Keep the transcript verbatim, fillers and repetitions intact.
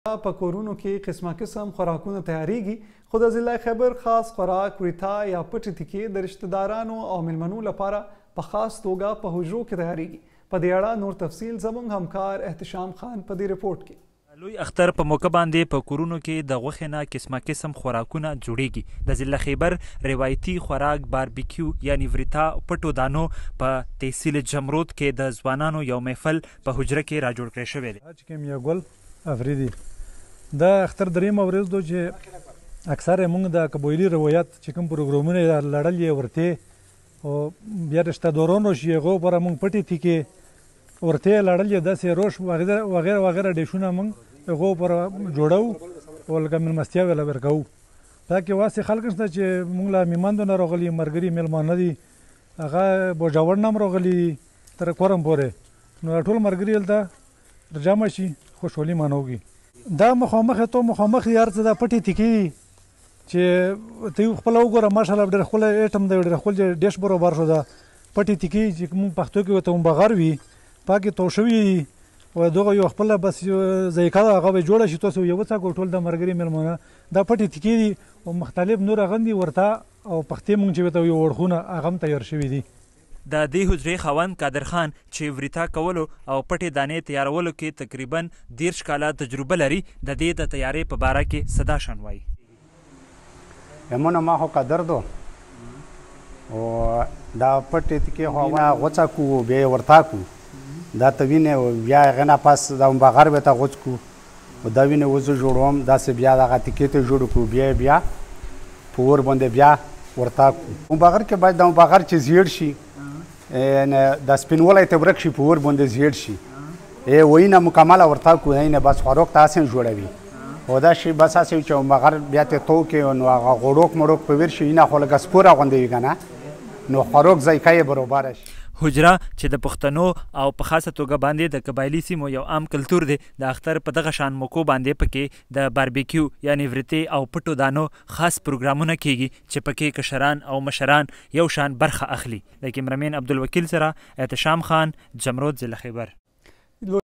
په کورونو کې قسمه قسم خوراکونه تیاریږي خو د ضلع خیبر خاص خوراک وریتا یا پټې تکې د رشتهدارانو او میلمنو لپاره په خاص توګه په حجرو کې تیاریږي. په دې اړه نور تفصیل زموږ همکار احتشام خان په دې رپورټ کې. لوی اختر په موقع باندې په کورونو کې د غوښې نه قسمه قسم خوراکونه جوړیږي. د ضلع خیبر روایتي خوراک باربیکیو یعنی وریتا پټو دانو په تحصیل جمرود کې د ځوانانو یو محفل په حجره کې را جوړ کړی شوی دی. افریدي دا اختر درېیمه ورځ ده چې اکثره موږ د قبایلي روایت چې کوم پروګرامونه یې لړل یې ورتې او بیا رشتهداران راشي هغو لپاره موږ پټې تیکې ورتې یې لړل یې داسې روش وغیره وغیره ډیشونه موږ هغو لپاره جوړوو او لکه مېلمستیاوې له ورکوو. دا کې واسې خلک شته چې موږ له میمندو نه راغلي ملګري میلمانه دي هغه بوجاوړ نه هم راغلي دي تر کورم پورې نو ټول ملګري هلته جمع شي خوشحالي مانوږي. دا مخامخ ته مخامخ یار څه دا پټې تکې چې ته خپله وګوره ماشاءالله ډېر ښکلی ایټم دی ډېر ښکلی ډیش برابر شو. دا پټې تکې چې موږ پښتو کې ورته بغار وي پاکې تو شوي دي او دغه یو خپله بس ذایقه ده هغه به جوړه شي تاسو یې وڅکو ټول د ملګري میلمانه. دا پټې تکې دي او مختلف نور هغه دي ورته او پښتې موږ چې ورته یو وړخونه هغه هم تیار شوي دي. د دې حجرې خاوند قادر خان چې وریتا کولو او پټې دانې تیارولو کې تقریبا دیرش کاله تجربه لري د دې د تیارۍ په باره کې صدا شان وایي. همونه ما خو قدر دو او دا پټې تکې خو هغه غوڅکو بیا یې ورتاکو دا ته وینې بیا هغې نه پاس دا بغار به ته غوڅ کړو او دا وینې وزه جوړوم داسې بیا دغه تکې ته جوړ کړو بیا بیا په اور باندې بیا ورتاکو. بغر کې باید دا بغر چې زیړ شي دا سپینولی ته ورک شي په اور باندې زیړ شي وینه مکمله ورتاکو اینه بس خوراک ته اسین جوړوي او دا شی بس هسې چې مغر بیا ته تو کې نو هغه غوړوک مړوک په ویر شي اینه خو لږه سپوره غوندې وي که نه نو خوراک ذایقه یې برابره شي. حجره چې د پښتنو او په خاصه توګه باندې د قبایلي سیمو یو عام کلتور دی. د اختر په دغه شان موقعو باندې پکې د باربیکیو یعنی وریتې او پټو دانو خاص پروګرامونه کیږي چې پکې کشران او مشران یو شان برخه اخلي. د کیمرمین عبدالوکیل سره احتشام خان، جمرود، ضلع خیبر.